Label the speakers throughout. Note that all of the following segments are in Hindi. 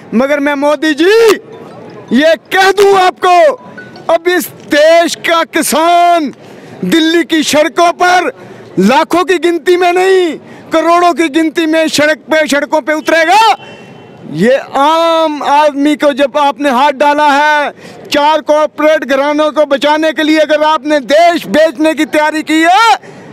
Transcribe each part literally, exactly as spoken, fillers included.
Speaker 1: मगर मैं मोदी जी ये कह दूं आपको, अब इस देश का किसान दिल्ली की सड़कों पर लाखों की गिनती में नहीं, करोड़ों की गिनती में सड़क पे सड़कों पे उतरेगा। ये आम आदमी को जब आपने हाथ डाला है, चार कॉर्पोरेट घरानों को बचाने के लिए अगर आपने देश बेचने की तैयारी की है,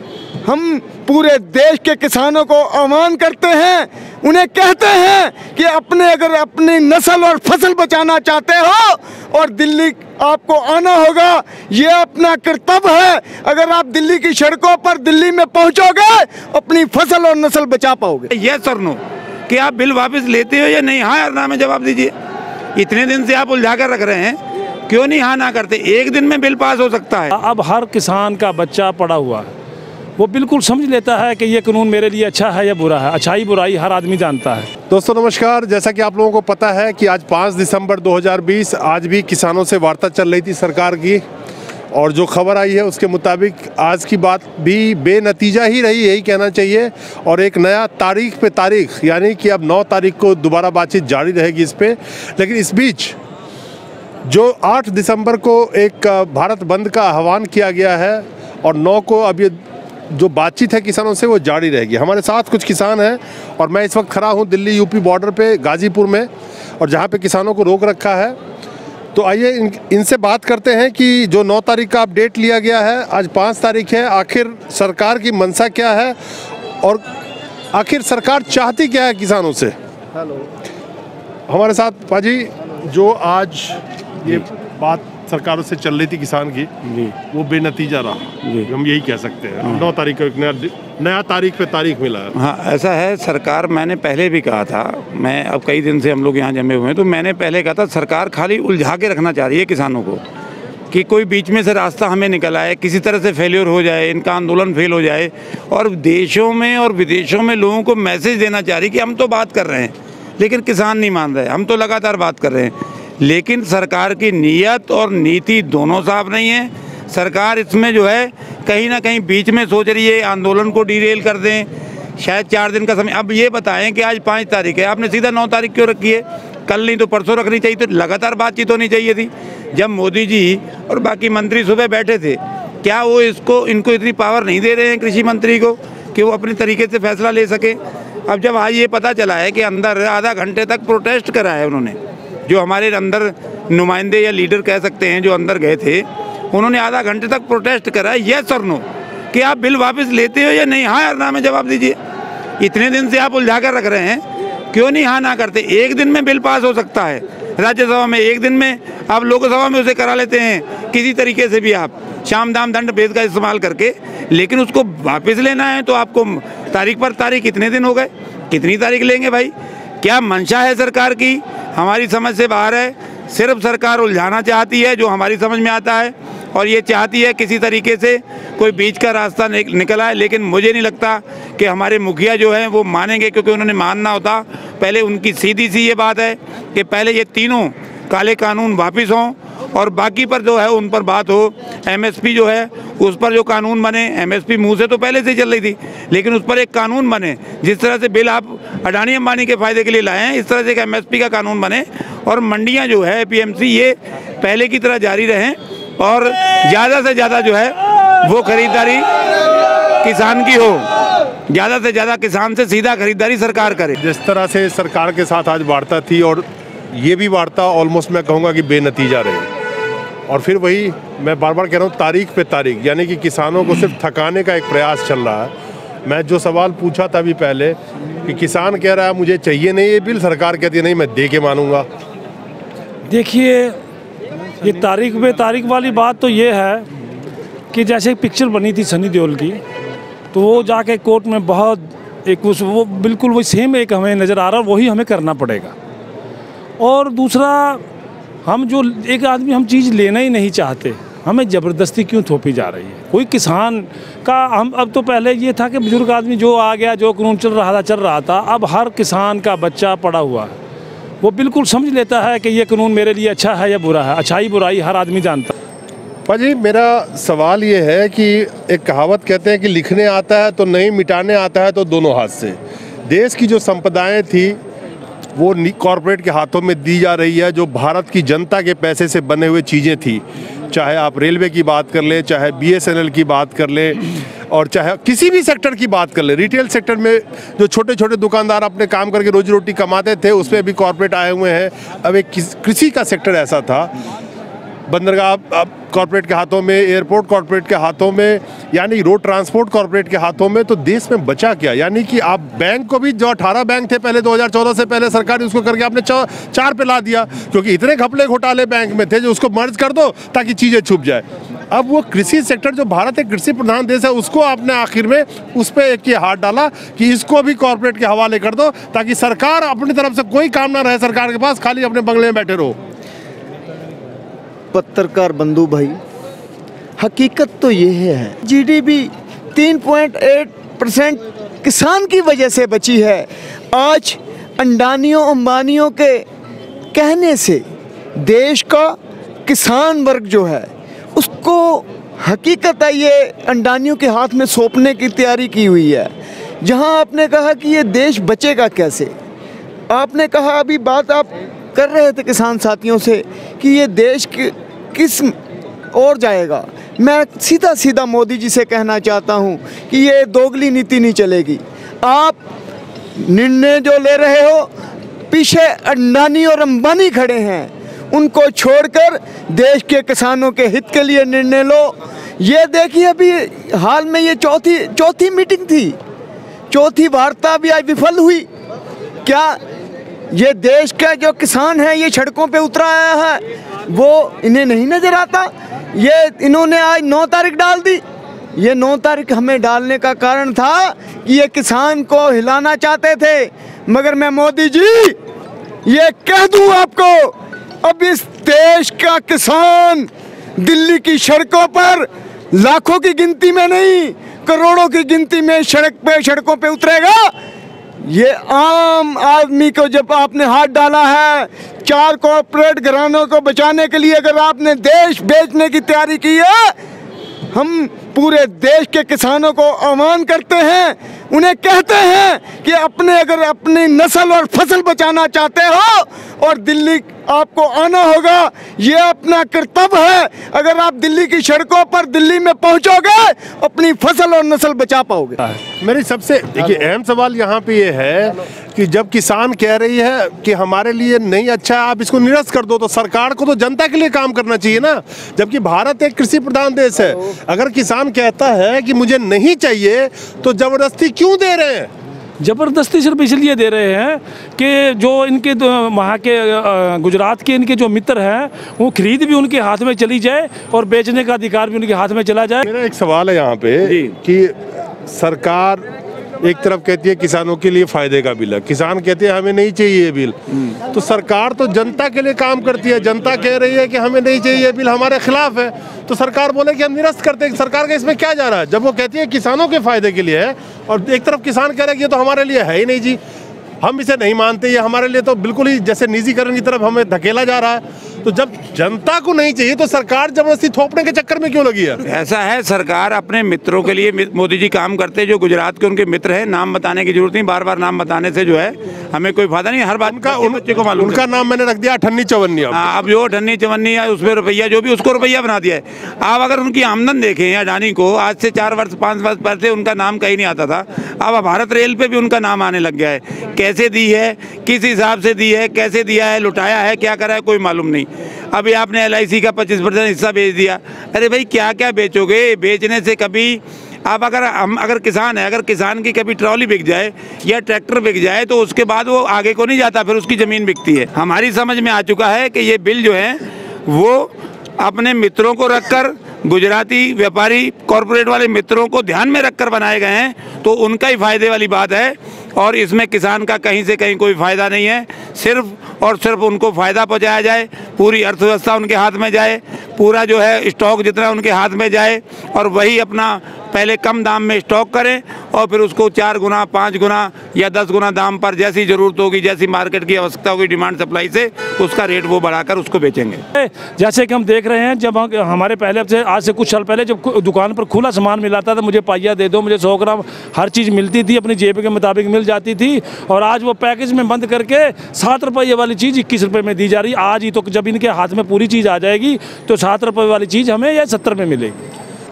Speaker 1: हम पूरे देश के किसानों को आह्वान करते हैं, उन्हें कहते हैं कि अपने अगर अपनी नस्ल और फसल बचाना चाहते हो और दिल्ली आपको आना होगा, ये अपना कर्तव्य है। अगर आप दिल्ली की सड़कों पर दिल्ली में पहुंचोगे, अपनी फसल और नस्ल बचा पाओगे।
Speaker 2: यस और नो कि आप बिल वापस लेते हो या नहीं? हाँ या ना में जवाब दीजिए। इतने दिन से आप उलझा कर रख रहे हैं, क्यों नहीं हाँ ना करते? एक दिन में बिल पास हो सकता है।
Speaker 3: अब हर किसान का बच्चा पड़ा हुआ है, वो बिल्कुल समझ लेता है कि ये कानून मेरे लिए अच्छा है या बुरा है। अच्छाई बुराई हर आदमी जानता है।
Speaker 4: दोस्तों नमस्कार, जैसा कि आप लोगों को पता है कि आज पाँच दिसंबर दो हज़ार बीस, आज भी किसानों से वार्ता चल रही थी सरकार की, और जो खबर आई है उसके मुताबिक आज की बात भी बेनतीजा ही रही, यही कहना चाहिए। और एक नया तारीख पे तारीख, यानी कि अब नौ तारीख को दोबारा बातचीत जारी रहेगी इस पे। लेकिन इस बीच जो आठ दिसंबर को एक भारत बंद का आह्वान किया गया है और नौ को अब ये जो बातचीत है किसानों से वो जारी रहेगी। हमारे साथ कुछ किसान हैं और मैं इस वक्त खड़ा हूँ दिल्ली यूपी बॉर्डर पे गाजीपुर में, और जहाँ पे किसानों को रोक रखा है। तो आइए इन, इनसे बात करते हैं कि जो नौ तारीख का अपडेट लिया गया है, आज पाँच तारीख है, आखिर सरकार की मंशा क्या है और आखिर सरकार चाहती क्या है किसानों से। हेलो, हमारे साथ पाजी, जो आज ये बात सरकारों से चल रही थी किसान की, जी, वो बेनतीजा रहा, जी, हम यही कह सकते हैं। हाँ। नौ तारीख को एक नया नया तारीख पे तारीख मिला है।
Speaker 2: हाँ, ऐसा है। सरकार, मैंने पहले भी कहा था, मैं अब कई दिन से हम लोग यहाँ जमे हुए हैं, तो मैंने पहले कहा था सरकार खाली उलझा के रखना चाह रही है किसानों को, कि कोई बीच में से रास्ता हमें निकल आए, किसी तरह से फेलियर हो जाए, इनका आंदोलन फेल हो जाए, और देशों में और विदेशों में लोगों को मैसेज देना चाह रही कि हम तो बात कर रहे हैं लेकिन किसान नहीं मान रहे, हम तो लगातार बात कर रहे हैं। लेकिन सरकार की नीयत और नीति दोनों साफ नहीं है। सरकार इसमें जो है कहीं ना कहीं बीच में सोच रही है आंदोलन को डीरेल कर दें, शायद चार दिन का समय। अब ये बताएं कि आज पाँच तारीख है, आपने सीधा नौ तारीख क्यों रखी है? कल नहीं तो परसों रखनी चाहिए, तो लगातार बातचीत होनी चाहिए थी। जब मोदी जी और बाकी मंत्री सुबह बैठे थे, क्या वो इसको इनको इतनी पावर नहीं दे रहे हैं कृषि मंत्री को कि वो अपने तरीके से फैसला ले सके? अब जब आज ये पता चला है कि अंदर आधा घंटे तक प्रोटेस्ट करा है उन्होंने, जो हमारे अंदर नुमाइंदे या लीडर कह सकते हैं जो अंदर गए थे, उन्होंने आधा घंटे तक प्रोटेस्ट करा है। यस और नो कि आप बिल वापस लेते हो या नहीं? हाँ या ना में जवाब दीजिए। इतने दिन से आप उलझा कर रख रहे हैं, क्यों नहीं हाँ ना करते? एक दिन में बिल पास हो सकता है राज्यसभा में, एक दिन में आप लोकसभा में उसे करा लेते हैं किसी तरीके से भी, आप शाम दाम दंड भेद का इस्तेमाल करके। लेकिन उसको वापस लेना है तो आपको तारीख पर तारीख, कितने दिन हो गए, कितनी तारीख लेंगे भाई? क्या मंशा है सरकार की? हमारी समझ से बाहर है। सिर्फ सरकार उलझाना चाहती है, जो हमारी समझ में आता है, और ये चाहती है किसी तरीके से कोई बीच का रास्ता निकल आए। लेकिन मुझे नहीं लगता कि हमारे मुखिया जो हैं वो मानेंगे, क्योंकि उन्होंने मानना होता। पहले उनकी सीधी सी ये बात है कि पहले ये तीनों काले कानून वापस हों और बाकी पर जो है उन पर बात हो। एमएसपी जो है उस पर जो कानून बने, एमएसपी मुंह से तो पहले से चल रही थी, लेकिन उस पर एक कानून बने। जिस तरह से बिल आप अडानी अंबानी के फायदे के लिए लाए हैं, इस तरह से एक एमएसपी का कानून बने, और मंडियां जो है पीएमसी ये पहले की तरह जारी रहें, और ज़्यादा से ज़्यादा जो है वो खरीदारी किसान की हो, ज़्यादा से ज़्यादा किसान से सीधा खरीदारी सरकार करे।
Speaker 4: जिस तरह से सरकार के साथ आज वार्ता थी, और ये भी वार्ता ऑलमोस्ट मैं कहूँगा कि बेनतीजा रही, और फिर वही मैं बार बार कह रहा हूँ तारीख पे तारीख, यानी कि किसानों को सिर्फ थकाने का एक प्रयास चल रहा है। मैं जो सवाल पूछा था अभी पहले कि किसान कह रहा है मुझे चाहिए नहीं ये बिल, सरकार कहती है नहीं मैं दे के मानूंगा।
Speaker 3: देखिए, ये तारीख पे तारीख वाली बात तो ये है कि जैसे एक पिक्चर बनी थी सनी देओल की, तो वो जाके कोर्ट में बहुत एक उस वो बिल्कुल वही सेम एक हमें नज़र आ रहा है, वही हमें करना पड़ेगा। और दूसरा, हम जो एक आदमी हम चीज़ लेना ही नहीं चाहते, हमें ज़बरदस्ती क्यों थोपी जा रही है? कोई किसान का हम अब तो पहले ये था कि बुजुर्ग आदमी जो आ गया, जो कानून चल रहा था चल रहा था। अब हर किसान का बच्चा पड़ा हुआ है, वो बिल्कुल समझ लेता है कि ये कानून मेरे लिए अच्छा है या बुरा है। अच्छाई बुराई हर आदमी जानता है।
Speaker 4: पाजी, मेरा सवाल ये है कि एक कहावत कहते हैं कि लिखने आता है तो नहीं, मिटाने आता है तो दोनों हाथ से। देश की जो संपदाएं थी वो कॉरपोरेट के हाथों में दी जा रही है, जो भारत की जनता के पैसे से बने हुए चीज़ें थी। चाहे आप रेलवे की बात कर लें, चाहे बी एस एन एल की बात कर लें, और चाहे किसी भी सेक्टर की बात कर लें। रिटेल सेक्टर में जो छोटे छोटे दुकानदार अपने काम करके रोजी रोटी कमाते थे, उसमें भी कॉरपोरेट आए हुए हैं। अब एक कृषि का सेक्टर ऐसा था, बंदरगाह अब कॉरपोरेट के हाथों में, एयरपोर्ट कॉरपोरेट के हाथों में, यानी रोड ट्रांसपोर्ट कॉरपोरेट के हाथों में। तो देश में बचा क्या? यानी कि आप बैंक को भी, जो अठारह बैंक थे पहले दो हज़ार चौदह से पहले, सरकार ने उसको करके आपने चार पे ला दिया, क्योंकि इतने घपले घोटाले बैंक में थे, जो उसको मर्ज कर दो ताकि चीज़ें छुप जाए। अब वो कृषि सेक्टर, जो भारत एक कृषि प्रधान देश है, उसको आपने आखिर में उस पर एक ये हाथ डाला कि इसको भी कॉरपोरेट के हवाले कर दो, ताकि सरकार अपनी तरफ से कोई काम ना रहे सरकार के पास, खाली अपने बंगले में बैठे रहो।
Speaker 1: पत्रकार बंधु भाई, हकीकत तो ये है, जीडीपी तीन पॉइंट आठ परसेंट किसान की वजह से बची है। आज अंडानियों अंबानियों के कहने से देश का किसान वर्ग जो है, उसको हकीकत है ये अंडानियों के हाथ में सौंपने की तैयारी की हुई है। जहां आपने कहा कि ये देश बचेगा कैसे, आपने कहा, अभी बात आप कर रहे थे किसान साथियों से कि ये देश कि, किस और जाएगा। मैं सीधा सीधा मोदी जी से कहना चाहता हूं कि ये दोगली नीति नहीं चलेगी। आप निर्णय जो ले रहे हो, पीछे अंडानी और अंबानी खड़े हैं, उनको छोड़कर देश के किसानों के हित के लिए निर्णय लो। ये देखिए, अभी हाल में ये चौथी चौथी मीटिंग थी, चौथी वार्ता भी आज विफल हुई। क्या ये देश का जो किसान है, ये सड़कों पे उतरा आया है, वो इन्हें नहीं नजर आता? ये इन्होंने आज नौ तारीख डाल दी। ये नौ तारीख हमें डालने का कारण था कि ये किसान को हिलाना चाहते थे। मगर मैं मोदी जी ये कह दूं आपको, अब इस देश का किसान दिल्ली की सड़कों पर लाखों की गिनती में नहीं, करोड़ों की गिनती में सड़क पे सड़कों पे उतरेगा। ये आम आदमी को जब आपने हाथ डाला है, चार कॉर्पोरेट घरानों को बचाने के लिए अगर आपने देश बेचने की तैयारी की है, हम पूरे देश के किसानों को आह्वान करते हैं, उन्हें कहते हैं कि अपने अगर अपनी नस्ल और फसल बचाना चाहते हो और दिल्ली आपको आना होगा, ये अपना कर्तव्य है। अगर आप दिल्ली की सड़कों पर दिल्ली में पहुंचोगे, अपनी फसल और नस्ल बचा पाओगे।
Speaker 4: मेरी सबसे देखिए अहम सवाल यहाँ पे ये है कि जब किसान कह रही है कि हमारे लिए नहीं अच्छा है, आप इसको निरस्त कर दो, तो सरकार को तो जनता के लिए काम करना चाहिए ना। जबकि भारत एक कृषि प्रधान देश है। अगर किसान कहता है कि मुझे नहीं चाहिए, तो जबरदस्ती क्यों दे रहे हैं?
Speaker 3: ज़बरदस्ती सिर्फ इसलिए दे रहे हैं कि जो इनके वहाँ के गुजरात के इनके जो मित्र हैं, वो खरीद भी उनके हाथ में चली जाए और बेचने का अधिकार भी उनके हाथ में चला जाए।
Speaker 4: मेरा एक सवाल है यहाँ पे कि सरकार एक तरफ कहती है किसानों के लिए फायदे का बिल है, किसान कहते हैं हमें नहीं चाहिए ये बिल। तो सरकार तो जनता के लिए काम करती है, जनता कह रही है कि हमें नहीं चाहिए ये बिल, हमारे खिलाफ है, तो सरकार बोले कि हम निरस्त करते हैं। सरकार का इसमें क्या जा रहा है, जब वो कहती है किसानों के फायदे के लिए है और एक तरफ किसान कह रहा है कि ये तो हमारे लिए है ही नहीं जी, हम इसे नहीं मानते, ये हमारे लिए तो बिल्कुल ही जैसे निजीकरण की तरफ हमें धकेला जा रहा है। तो जब जनता को नहीं चाहिए तो सरकार जबरदस्ती थोपने के चक्कर में क्यों लगी है?
Speaker 2: ऐसा है, सरकार अपने मित्रों के लिए मोदी जी काम करते हैं, जो गुजरात के उनके मित्र हैं। नाम बताने की जरूरत नहीं, बार बार नाम बताने से जो है हमें कोई फायदा नहीं। हर बात
Speaker 4: उनका उन बच्चे को मालूम, उनका नाम मैंने रख दिया अठन्नी चवन्नी।
Speaker 2: अब जो अठन्नी चवन्नी है उसमें रुपया जो भी उसको रुपया बना दिया है। आप अगर उनकी आमदन देखें अडानी को, आज से चार वर्ष पाँच वर्ष पहले उनका नाम कहीं नहीं आता था, अब भारत रेल पे भी उनका नाम आने लग गया है। कैसे दी है, किस हिसाब से दी है, कैसे दिया है, लुटाया है, क्या करा है, कोई मालूम नहीं। अभी आपने एल आई सी का पच्चीस परसेंट हिस्सा बेच दिया। अरे भाई क्या क्या बेचोगे? बेचने से कभी आप अगर हम अगर किसान है, अगर किसान की कभी ट्रॉली बिक जाए या ट्रैक्टर बिक जाए तो उसके बाद वो आगे को नहीं जाता, फिर उसकी ज़मीन बिकती है। हमारी समझ में आ चुका है कि ये बिल जो है वो अपने मित्रों को रखकर, गुजराती व्यापारी कॉरपोरेट वाले मित्रों को ध्यान में रखकर बनाए गए हैं, तो उनका ही फायदे वाली बात है। और इसमें किसान का कहीं से कहीं कोई फ़ायदा नहीं है। सिर्फ और सिर्फ उनको फ़ायदा पहुंचाया जाए, पूरी अर्थव्यवस्था उनके हाथ में जाए, पूरा जो है स्टॉक जितना उनके हाथ में जाए और वही अपना पहले कम दाम में स्टॉक करें और फिर उसको चार गुना पाँच गुना या दस गुना दाम पर जैसी ज़रूरत होगी, जैसी मार्केट की आवश्यकता होगी डिमांड सप्लाई से, उसका रेट वो बढ़ाकर उसको बेचेंगे।
Speaker 3: जैसे कि हम देख रहे हैं, जब हम हमारे पहले से आज से कुछ साल पहले जब दुकान पर खुला सामान मिलाता था, मुझे पाइया दे दो, मुझे सौ ग्राम हर चीज़ मिलती थी, अपनी जेब के मुताबिक मिल जाती थी। और आज वो पैकेज में बंद करके सात रुपये वाली चीज़ इक्कीस रुपये में दी जा रही है। आज ही तो जब इनके हाथ में पूरी चीज़ आ जाएगी तो सात रुपये वाली चीज़ हमें या सत्तर में मिलेगी।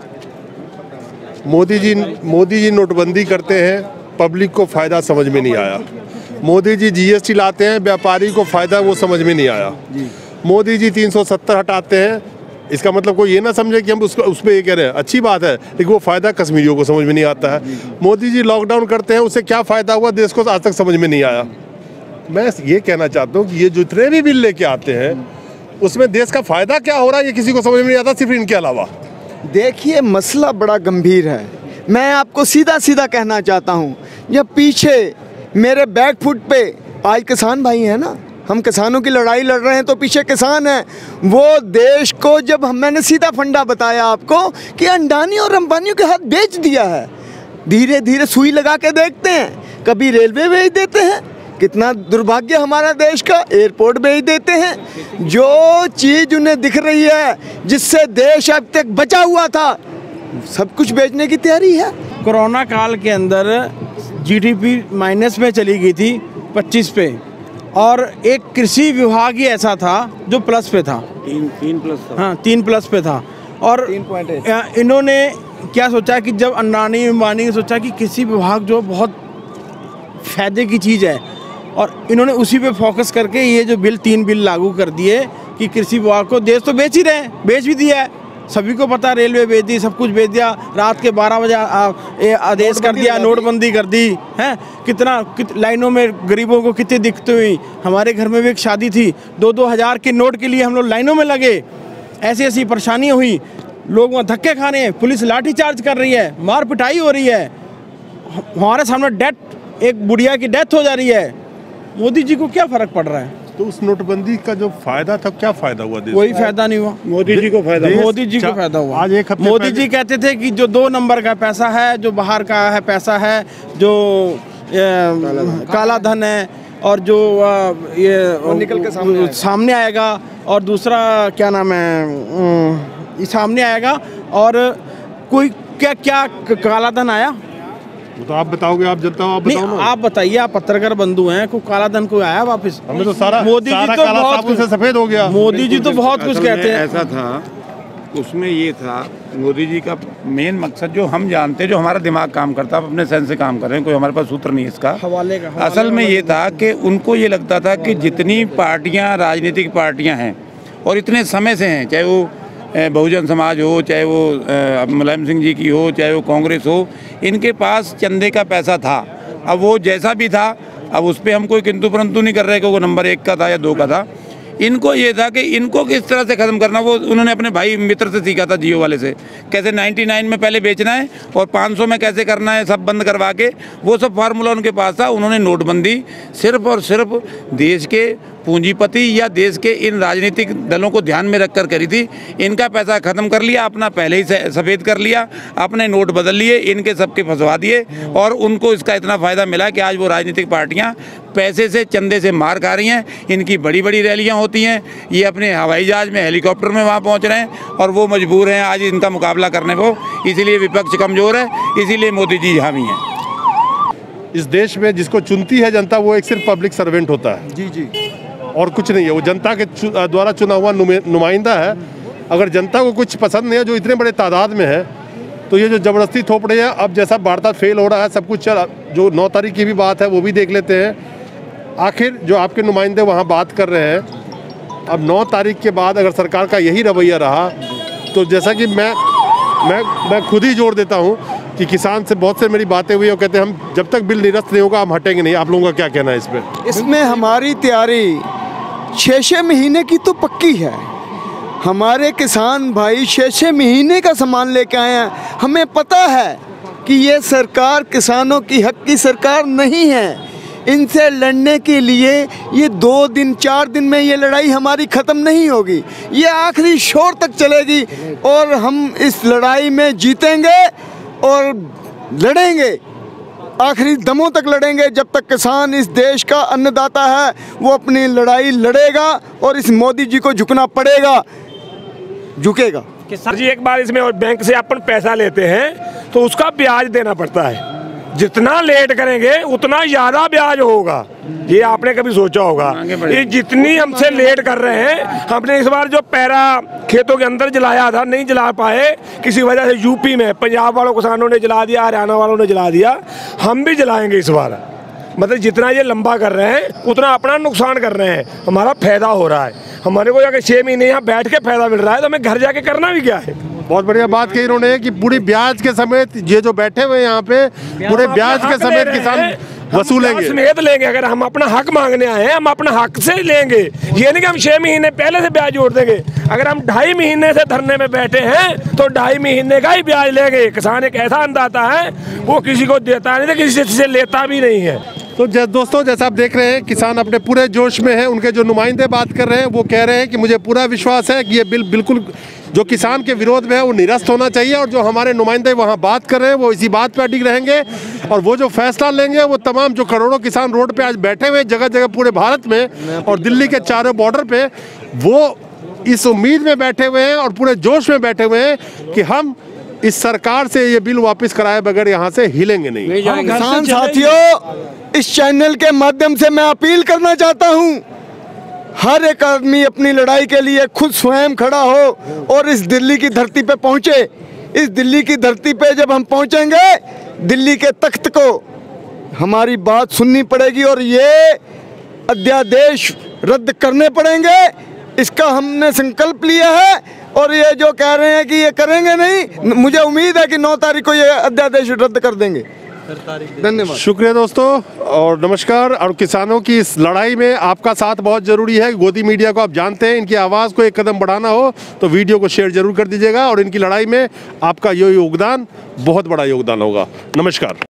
Speaker 4: मोदी जी मोदी जी नोटबंदी करते हैं, पब्लिक को फ़ायदा समझ में नहीं आया। मोदी जी जीएसटी लाते हैं, व्यापारी को फ़ायदा वो समझ में नहीं आया। मोदी जी तीन सौ सत्तर हटाते हैं, इसका मतलब कोई ये ना समझे कि हम उसको उस पर ये कह रहे हैं, अच्छी बात है, लेकिन वो फ़ायदा कश्मीरियों को समझ में नहीं आता है। मोदी जी लॉकडाउन करते हैं, उससे क्या फ़ायदा हुआ देश को आज तक समझ में नहीं आया। मैं ये कहना चाहता हूँ कि ये जितने भी बिल लेके आते हैं उसमें देश का फ़ायदा क्या हो रहा है ये किसी को समझ में नहीं आता, सिर्फ इनके अलावा।
Speaker 1: देखिए, मसला बड़ा गंभीर है। मैं आपको सीधा सीधा कहना चाहता हूँ, जब पीछे मेरे बैक फुट पे आज किसान भाई हैं ना, हम किसानों की लड़ाई लड़ रहे हैं तो पीछे किसान हैं। वो देश को जब हम मैंने सीधा फंडा बताया आपको कि अंडानी और अंबानियों के हाथ बेच दिया है, धीरे धीरे सुई लगा के देखते हैं, कभी रेलवे बेच देते हैं, कितना दुर्भाग्य हमारा देश का, एयरपोर्ट बेच देते हैं। जो चीज़ उन्हें दिख रही है जिससे देश अब तक बचा हुआ था, सब कुछ बेचने की तैयारी है।
Speaker 5: कोरोना काल के अंदर जीडीपी माइनस में चली गई थी पच्चीस पे, और एक कृषि विभाग ही ऐसा था जो प्लस पे था,
Speaker 2: तीन तीन प्लस था।
Speaker 5: हाँ तीन प्लस पे था। और इन्होंने क्या सोचा कि जब अंबानी अंबानी ने सोचा कि कृषि विभाग जो बहुत फायदे की चीज़ है, और इन्होंने उसी पे फोकस करके ये जो बिल तीन बिल लागू कर दिए कि कृषि विभाग को, देश तो बेच ही रहे हैं, बेच भी दिया है, सभी को पता, रेलवे बेच दी, सब कुछ बेच दिया, रात के बारह बजे आदेश कर दिया, नोटबंदी कर दी है। कितना कित, लाइनों में गरीबों को कितनी दिक्कतें हुई। हमारे घर में भी एक शादी थी, दो दो हज़ार के नोट के लिए हम लोग लाइनों में लगे, ऐसी ऐसी परेशानियाँ हुई, लोग वहाँ धक्के खा रहे हैं, पुलिस लाठी चार्ज कर रही है, मार पिटाई हो रही है, हमारे सामने डेथ, एक बुढ़िया की डेथ हो जा रही है। मोदी जी को क्या फर्क पड़ रहा है?
Speaker 4: तो उस नोटबंदी का जो फायदा था, क्या फायदा हुआ देश?
Speaker 5: कोई फायदा नहीं हुआ।
Speaker 2: मोदी जी को फायदा
Speaker 5: मोदी जी को फायदा हुआ।
Speaker 4: आज एक हफ्ते
Speaker 5: मोदी जी कहते थे कि जो दो नंबर का पैसा है, जो बाहर का है पैसा है, जो ए, काला धन है, और जो आ, ये
Speaker 1: निकल के सामने आएगा।
Speaker 5: सामने आएगा, और दूसरा क्या नाम है, ये सामने आएगा, और कोई क्या क्या काला धन आया?
Speaker 4: तो आप बताओगे, आप जनता आप बताओ ना।
Speaker 5: आप बताइए, आप पत्रकार बंधु हैं, कोई काला धन कोई आया वापस?
Speaker 4: हमें तो सारा
Speaker 5: मोदी जी
Speaker 4: सारा
Speaker 5: तो
Speaker 4: काला
Speaker 5: बहुत
Speaker 4: साबुन से सफेद हो गया।
Speaker 5: मोदी जी तो बहुत कुछ कहते हैं।
Speaker 2: ऐसा था, उसमें ये था, मोदी जी का मेन मकसद जो हम जानते हैं, जो हमारा दिमाग काम करता है, अपने सेंस से काम कर रहे हैं, कोई हमारे पास सूत्र नहीं इसका
Speaker 5: हवाले का हवाले
Speaker 2: असल में ये था कि उनको ये लगता था कि जितनी पार्टियां, राजनीतिक पार्टियां हैं और इतने समय से हैं, चाहे वो बहुजन समाज हो, चाहे वो मुलायम सिंह जी की हो, चाहे वो कांग्रेस हो, इनके पास चंदे का पैसा था। अब वो जैसा भी था, अब उस पर हम कोई किंतु परंतु नहीं कर रहे कि वो नंबर एक का था या दो का था। इनको ये था कि इनको किस तरह से ख़त्म करना, वो उन्होंने अपने भाई मित्र से सीखा था, जियो वाले से, कैसे निन्यानवे में पहले बेचना है और पाँच सौ में कैसे करना है, सब बंद करवा के, वो सब फार्मूला उनके पास था। उन्होंने नोटबंदी सिर्फ और सिर्फ देश के पूंजीपति या देश के इन राजनीतिक दलों को ध्यान में रखकर करी थी। इनका पैसा ख़त्म कर लिया, अपना पहले ही सफ़ेद कर लिया, अपने नोट बदल लिए, इनके सबके फंसवा दिए, और उनको इसका इतना फ़ायदा मिला कि आज वो राजनीतिक पार्टियां पैसे से, चंदे से मार खा रही हैं। इनकी बड़ी बड़ी रैलियां होती हैं, ये अपने हवाई जहाज़ में, हेलीकॉप्टर में वहाँ पहुँच रहे हैं, और वो मजबूर हैं आज इनका मुकाबला करने को। इसीलिए विपक्ष कमज़ोर है, इसीलिए मोदी जी यहाँ भी हैं।
Speaker 4: इस देश में जिसको चुनती है जनता, वो एक सिर्फ पब्लिक सर्वेंट होता है,
Speaker 1: जी जी,
Speaker 4: और कुछ नहीं है। वो जनता के द्वारा चुना हुआ नुमाइंदा है। अगर जनता को कुछ पसंद नहीं है, जो इतने बड़े तादाद में है, तो ये जो ज़बरदस्ती थोप रहे हैं, अब जैसा वार्ता फेल हो रहा है, सब कुछ चल, जो नौ तारीख की भी बात है वो भी देख लेते हैं। आखिर जो आपके नुमाइंदे वहाँ बात कर रहे हैं, अब नौ तारीख के बाद अगर सरकार का यही रवैया रहा, तो जैसा कि मैं मैं मैं खुद ही जोड़ देता हूँ कि किसान से बहुत से मेरी बातें हुई और कहते हैं हम जब तक बिल निरस्त नहीं होगा हम हटेंगे नहीं। आप लोगों का क्या कहना है इस पर?
Speaker 1: इसमें हमारी तैयारी छः छः महीने की तो पक्की है। हमारे किसान भाई छः छः महीने का सामान लेके आए हैं। हमें पता है कि ये सरकार किसानों की हक की सरकार नहीं है। इनसे लड़ने के लिए ये दो दिन चार दिन में ये लड़ाई हमारी ख़त्म नहीं होगी, ये आखिरी छोर तक चलेगी और हम इस लड़ाई में जीतेंगे और लड़ेंगे, आखिरी दमों तक लड़ेंगे। जब तक किसान इस देश का अन्नदाता है वो अपनी लड़ाई लड़ेगा और इस मोदी जी को झुकना पड़ेगा, झुकेगा।
Speaker 6: सर जी, एक बार इसमें और बैंक से अपन पैसा लेते हैं तो उसका ब्याज देना पड़ता है। जितना लेट करेंगे उतना ज़्यादा ब्याज होगा, ये आपने कभी सोचा होगा? ये जितनी हमसे लेट कर रहे हैं, हमने इस बार जो पैरा खेतों के अंदर जलाया था नहीं जला पाए किसी वजह से, यूपी में पंजाब वालों किसानों ने जला दिया, हरियाणा वालों ने जला दिया, हम भी जलाएंगे इस बार। मतलब जितना ये लंबा कर रहे हैं उतना अपना नुकसान कर रहे हैं, हमारा फायदा हो रहा है। हमारे को जाके छः महीने यहाँ बैठ के फायदा मिल रहा है तो हमें घर जाके करना भी क्या है।
Speaker 4: बहुत बढ़िया बात कही इन्होंने कि पूरी ब्याज के समेत ये जो बैठे हुए यहाँ पे पूरे ब्याज के समेत किसान वसूलेंगे,
Speaker 6: समेत लेंगे। अगर हम अपना हक मांगने आए हैं हम अपना हक से लेंगे, ये नहीं कि हम छह महीने पहले से ब्याज जोड़ देंगे। अगर हम ढाई महीने से धरने में बैठे हैं तो ढाई महीने का ही ब्याज लेंगे। किसान एक ऐसा अन्नदाता है वो किसी को देता नहीं, किसी से लेता भी नहीं है।
Speaker 4: तो दोस्तों, जैसा आप देख रहे हैं किसान अपने पूरे जोश में हैं। उनके जो नुमाइंदे बात कर रहे हैं वो कह रहे हैं कि मुझे पूरा विश्वास है कि ये बिल बिल्कुल जो किसान के विरोध में है वो निरस्त होना चाहिए, और जो हमारे नुमाइंदे वहाँ बात कर रहे हैं वो इसी बात पर अडिग रहेंगे, और वो जो फैसला लेंगे वो तमाम जो करोड़ों किसान रोड पे आज बैठे हुए जगह जगह पूरे भारत में और दिल्ली के चारों बॉर्डर पे, वो इस उम्मीद में बैठे हुए हैं और पूरे जोश में बैठे हुए हैं कि हम इस सरकार से ये बिल वापस कराए बगैर यहाँ से हिलेंगे नहीं।
Speaker 1: किसान साथियों, इस चैनल के माध्यम से मैं अपील करना चाहता हूँ, हर एक आदमी अपनी लड़ाई के लिए खुद स्वयं खड़ा हो और इस दिल्ली की धरती पे पहुँचे। इस दिल्ली की धरती पे जब हम पहुँचेंगे, दिल्ली के तख्त को हमारी बात सुननी पड़ेगी और ये अध्यादेश रद्द करने पड़ेंगे। इसका हमने संकल्प लिया है और ये जो कह रहे हैं कि ये करेंगे नहीं, मुझे उम्मीद है कि नौ तारीख को ये अध्यादेश रद्द कर देंगे। धन्यवाद,
Speaker 4: शुक्रिया दोस्तों और नमस्कार। और किसानों की इस लड़ाई में आपका साथ बहुत ज़रूरी है। गोदी मीडिया को आप जानते हैं, इनकी आवाज़ को एक कदम बढ़ाना हो तो वीडियो को शेयर जरूर कर दीजिएगा, और इनकी लड़ाई में आपका ये योगदान बहुत बड़ा योगदान होगा। नमस्कार।